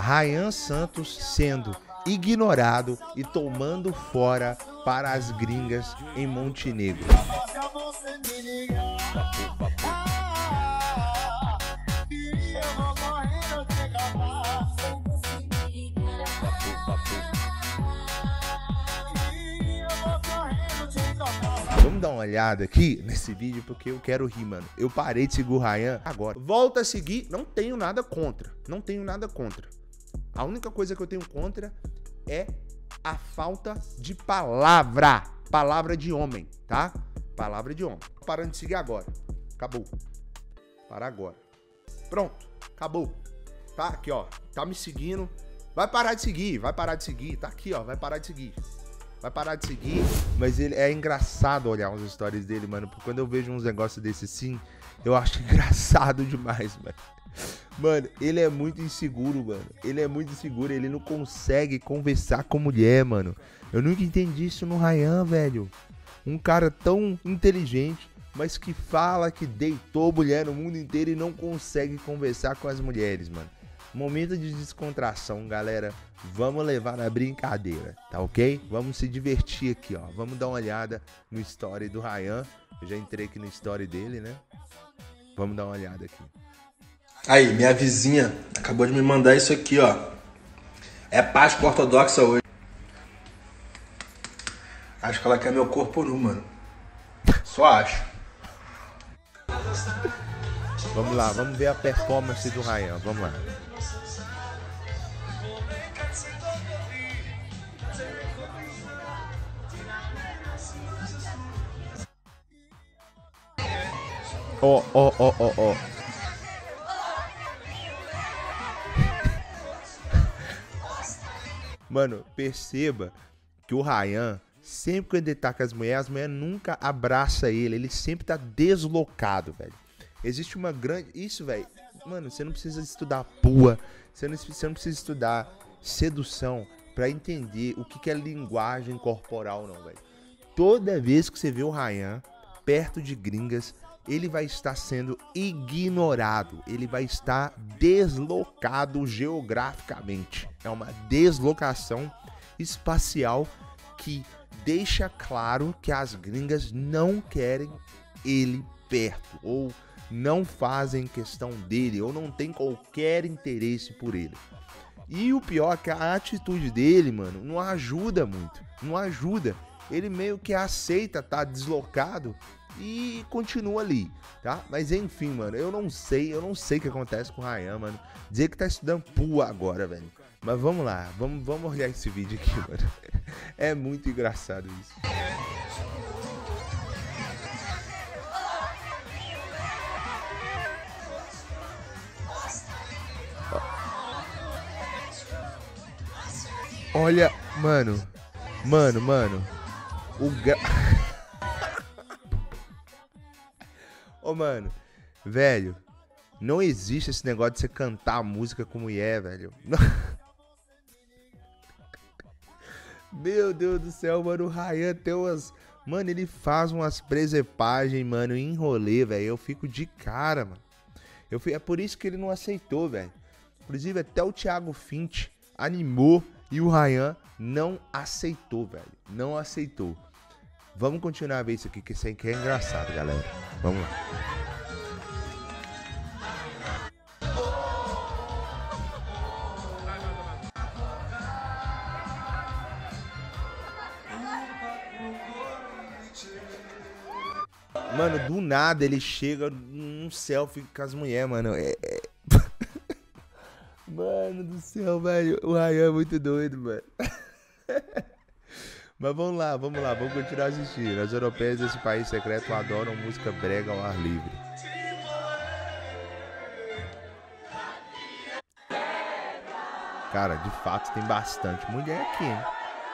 Ryan Santos sendo ignorado e tomando fora para as gringas em Montenegro. Vamos dar uma olhada aqui nesse vídeo porque eu quero rir, mano. Eu parei de seguir o Ryan agora. Volta a seguir, não tenho nada contra. Não tenho nada contra. A única coisa que eu tenho contra é a falta de palavra. Palavra de homem, tá? Palavra de homem. Parando de seguir agora. Acabou. Para agora. Pronto. Acabou. Tá aqui, ó. Tá me seguindo. Vai parar de seguir. Vai parar de seguir. Tá aqui, ó. Vai parar de seguir. Vai parar de seguir. Mas ele é engraçado olhar uns stories dele, mano. Porque quando eu vejo uns negócios desse assim, eu acho engraçado demais, mano. Mano, ele é muito inseguro, mano. Ele é muito inseguro. Ele não consegue conversar com mulher, mano. Eu nunca entendi isso no Ryan, velho. Um cara tão inteligente, mas que fala que deitou mulher no mundo inteiro e não consegue conversar com as mulheres, mano. Momento de descontração, galera. Vamos levar na brincadeira, tá ok? Vamos se divertir aqui, ó. Vamos dar uma olhada no story do Ryan. Eu já entrei aqui no story dele, né? Vamos dar uma olhada aqui. Aí, minha vizinha acabou de me mandar isso aqui, ó. É Páscoa ortodoxa hoje. Acho que ela quer meu corpo nu, mano. Só acho. Vamos lá, vamos ver a performance do Ryan. Vamos lá. Ó. Mano, perceba que o Ryan, sempre que ele tá com as mulheres nunca abraça ele sempre tá deslocado, velho. Existe uma grande... Isso, velho, mano, você não precisa estudar pua, você não precisa estudar sedução pra entender o que é linguagem corporal, não, velho. Toda vez que você vê o Ryan perto de gringas, ele vai estar sendo ignorado, ele vai estar deslocado geograficamente. É uma deslocação espacial que deixa claro que as gringas não querem ele perto, ou não fazem questão dele, ou não tem qualquer interesse por ele. E o pior é que a atitude dele, mano, não ajuda muito, não ajuda. Ele meio que aceita tá deslocado e continua ali, tá? Mas enfim, mano, eu não sei o que acontece com o Ryan, mano. Dizer que tá estudando pua agora, velho. Mas vamos lá, vamos olhar esse vídeo aqui, mano. É muito engraçado isso. Olha, mano. Ô, mano, velho, não existe esse negócio de você cantar música com mulher, velho. Meu Deus do céu, mano, o Ryan tem umas... Mano, ele faz umas presepagens, mano, em rolê, velho. Eu fico de cara, mano. É por isso que ele não aceitou, velho. Inclusive, até o Thiago Fint animou e o Ryan não aceitou, velho. Não aceitou. Vamos continuar a ver isso aqui, que isso aqui é engraçado, galera. Vamos lá. Mano, do nada ele chega num selfie com as mulheres, mano. Mano do céu, velho. O Ryan é muito doido, mano. Mas vamos lá, vamos continuar assistindo. As europeias desse país secreto adoram música brega ao ar livre. Cara, de fato tem bastante mulher aqui, hein?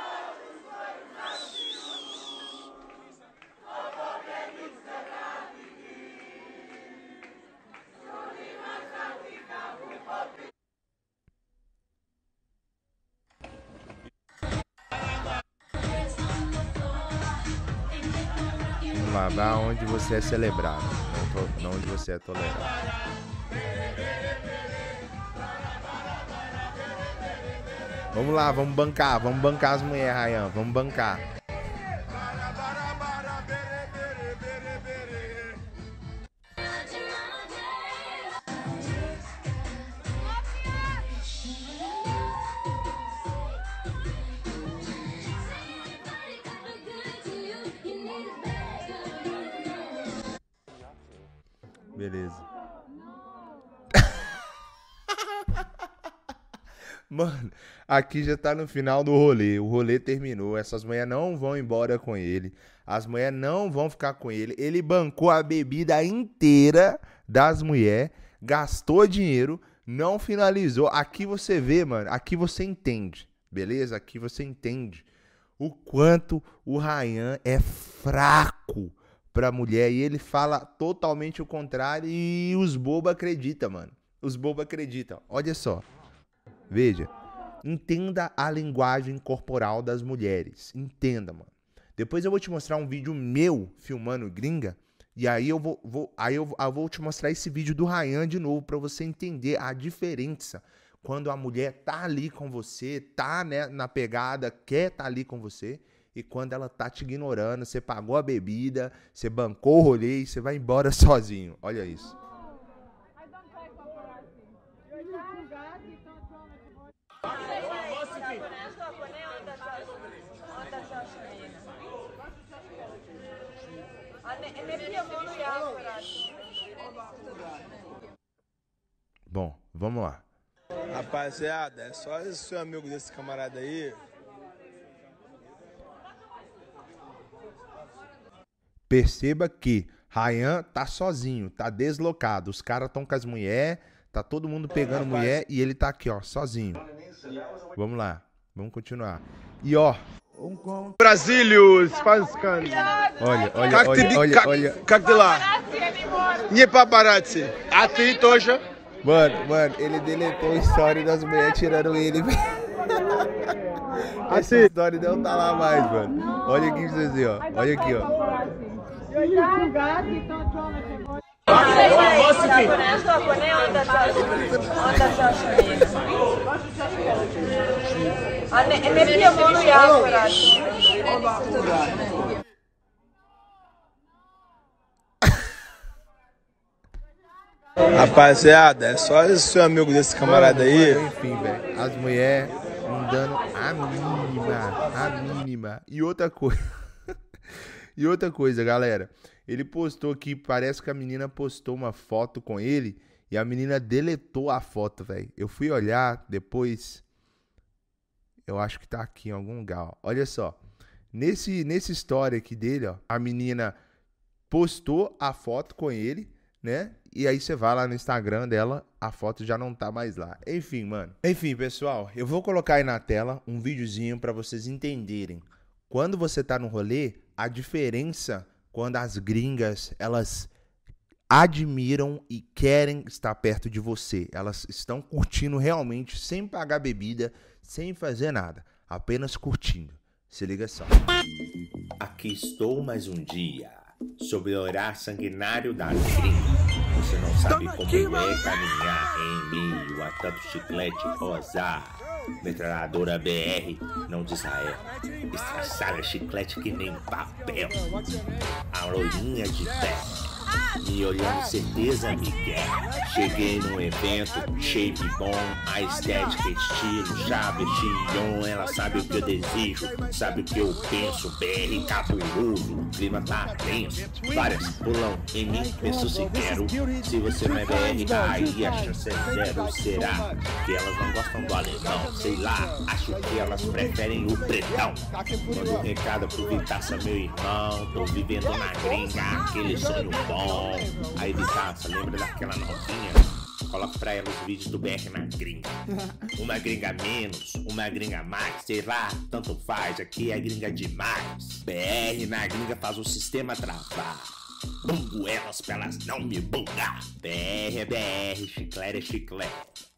Vá onde você é celebrado, não onde você é tolerado. Vamos lá, vamos bancar as mulheres, Ryan, vamos bancar. Beleza. Mano, aqui já tá no final do rolê. O rolê terminou. Essas mulheres não vão embora com ele. As mulheres não vão ficar com ele. Ele bancou a bebida inteira das mulheres. Gastou dinheiro. Não finalizou. Aqui você vê, mano. Aqui você entende. Beleza? Aqui você entende o quanto o Ryan é fraco pra mulher. E ele fala totalmente o contrário. E os bobos acreditam, mano. Os bobos acreditam. Olha só. Veja, entenda a linguagem corporal das mulheres. Entenda, mano. Depois eu vou te mostrar um vídeo meu filmando gringa. E aí eu vou te mostrar esse vídeo do Ryan de novo pra você entender a diferença. Quando a mulher tá ali com você, tá, né, na pegada, quer tá ali com você. E quando ela tá te ignorando, você pagou a bebida, você bancou o rolê e você vai embora sozinho. Olha isso. Bom, vamos lá. Rapaziada, é só esse seu amigo desse camarada aí. Perceba que Ryan tá sozinho, tá deslocado. Os caras estão com as mulheres, tá todo mundo pegando mulher e ele tá aqui, ó, sozinho. Vamos lá, vamos continuar. E ó, Brasílios, faz escândalo. olha. Как дела? Не paparazzi. А ты тоже? Mano, ele deletou a história das mulheres tirando ele, velho. Essa história não tá lá mais, mano. Olha aqui pra vocês verem, ó. Olha aqui, ó. Rapaziada, é só esse seu amigo desse camarada aí. Enfim, velho. As mulheres não dando a mínima. E outra coisa, galera. Ele postou aqui, parece que a menina postou uma foto com ele e a menina deletou a foto, velho. Eu fui olhar depois. Eu acho que tá aqui em algum lugar, ó. Olha só. Nesse story aqui dele, ó, a menina postou a foto com ele, né? E aí você vai lá no Instagram dela, a foto já não tá mais lá. Enfim, mano. Enfim, pessoal, eu vou colocar aí na tela um videozinho pra vocês entenderem. Quando você tá no rolê, a diferença quando as gringas, elas admiram e querem estar perto de você. Elas estão curtindo realmente, sem pagar bebida, sem fazer nada. Apenas curtindo. Se liga só. Aqui estou mais um dia, sob o olhar sanguinário da gringa. Você não sabe como é caminhar em meio a tanto chiclete rosa. Metralhadora BR, não de Israel. Estraçalha chiclete que nem papel. A loirinha de pé, me olhando certeza me quer. Cheguei num evento, shape bom, a estética, estilo, chave, chillon. Ela sabe o que eu desejo, sabe o que eu penso. BR cabuloso, o clima tá tenso. Várias pulam em mim, penso se quero. Se você não é BR, aí a chance é zero. Será que elas não gostam do alemão? Sei lá, acho que elas preferem o pretão. Manda um recado pro Vitaça, meu irmão. Tô vivendo na gringa, aquele sonho bom. Aí Vitaça, lembra daquela novinha? Coloca pra ela os vídeos do BR na gringa. Uma gringa menos, uma gringa mais, sei lá, tanto faz, aqui é gringa demais. BR na gringa faz o sistema travar. Bungo elas pra elas não me bungar. BR é BR, chiclete é chiclete.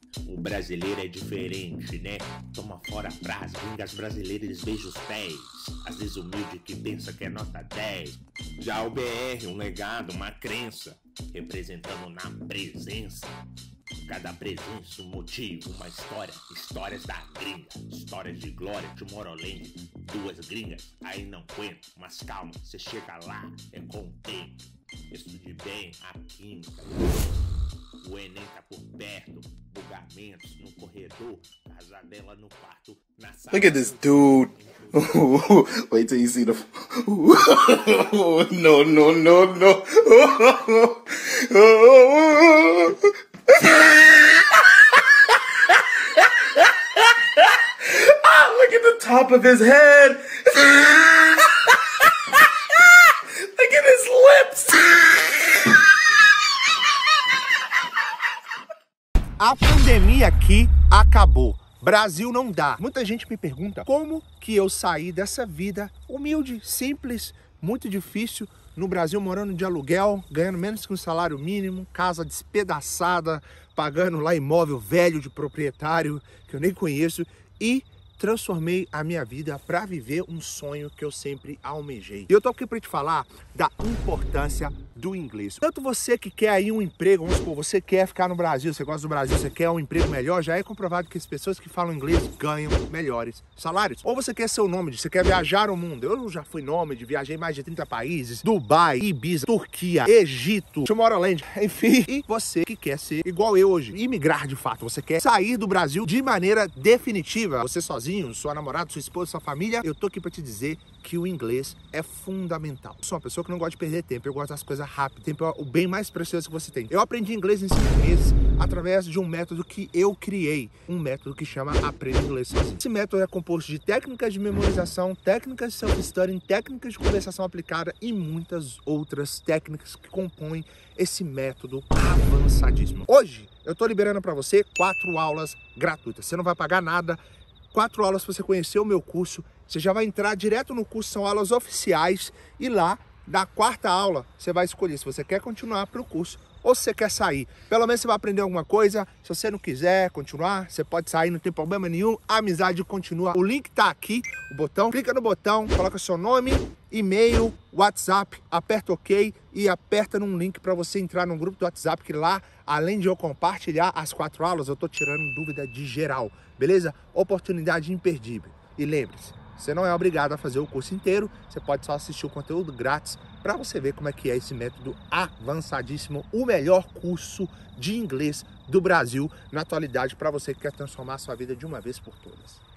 O brasileiro é diferente, né? Toma fora pras gringas brasileiras, beija os pés. Às vezes humilde que pensa que é nota 10. Já o BR, um legado, uma crença, representando na presença. Cada presença, um motivo, uma história. Histórias da gringa, histórias de glória, Tomorrowland. 2 gringas, aí não aguento. Mas calma, você chega lá, é com o tempo. Estude bem a química. O Enem tá por perto. Bugamentos no corredor. Casadela no quarto. Na sala. Look at this dude. Wait till you see the... No, no, no, no. Look at the top of his head. Look at his lips. A pandemia aqui acabou. Brasil não dá. Muita gente me pergunta como que eu saí dessa vida humilde, simples, muito difícil, no Brasil morando de aluguel, ganhando menos que um salário mínimo, casa despedaçada, pagando lá imóvel velho de proprietário que eu nem conheço e transformei a minha vida para viver um sonho que eu sempre almejei. E eu tô aqui para te falar da importância do inglês. Tanto você que quer aí um emprego, vamos supor, você quer ficar no Brasil, você gosta do Brasil, você quer um emprego melhor, já é comprovado que as pessoas que falam inglês ganham melhores salários. Ou você quer ser o nômade, você quer viajar o mundo. Eu já fui nômade, viajei em mais de 30 países, Dubai, Ibiza, Turquia, Egito, Tomorrowland, enfim. E você que quer ser igual eu hoje, imigrar de fato, você quer sair do Brasil de maneira definitiva, você sozinho, sua namorada, sua esposa, sua família, eu tô aqui para te dizer que o inglês é fundamental. Eu sou uma pessoa que não gosta de perder tempo, eu gosto das coisas rápidas. Tempo é o bem mais precioso que você tem. Eu aprendi inglês em 5 meses através de um método que eu criei, um método que chama Aprenda Inglês Sozinho. Esse método é composto de técnicas de memorização, técnicas de self-studying, técnicas de conversação aplicada e muitas outras técnicas que compõem esse método avançadíssimo. Hoje, eu tô liberando para você 4 aulas gratuitas. Você não vai pagar nada. 4 aulas para você conhecer o meu curso. Você já vai entrar direto no curso, são aulas oficiais. E lá, da 4ª aula, você vai escolher se você quer continuar para o curso ou se você quer sair. Pelo menos você vai aprender alguma coisa. Se você não quiser continuar, você pode sair, não tem problema nenhum. A amizade continua. O link tá aqui, o botão. Clica no botão, coloca seu nome, e-mail, WhatsApp, aperta OK e aperta num link para você entrar num grupo do WhatsApp, que lá, além de eu compartilhar as 4 aulas, eu tô tirando dúvida de geral, beleza? Oportunidade imperdível. E lembre-se, você não é obrigado a fazer o curso inteiro, você pode só assistir o conteúdo grátis para você ver como é que é esse método avançadíssimo, o melhor curso de inglês do Brasil na atualidade para você que quer transformar a sua vida de uma vez por todas.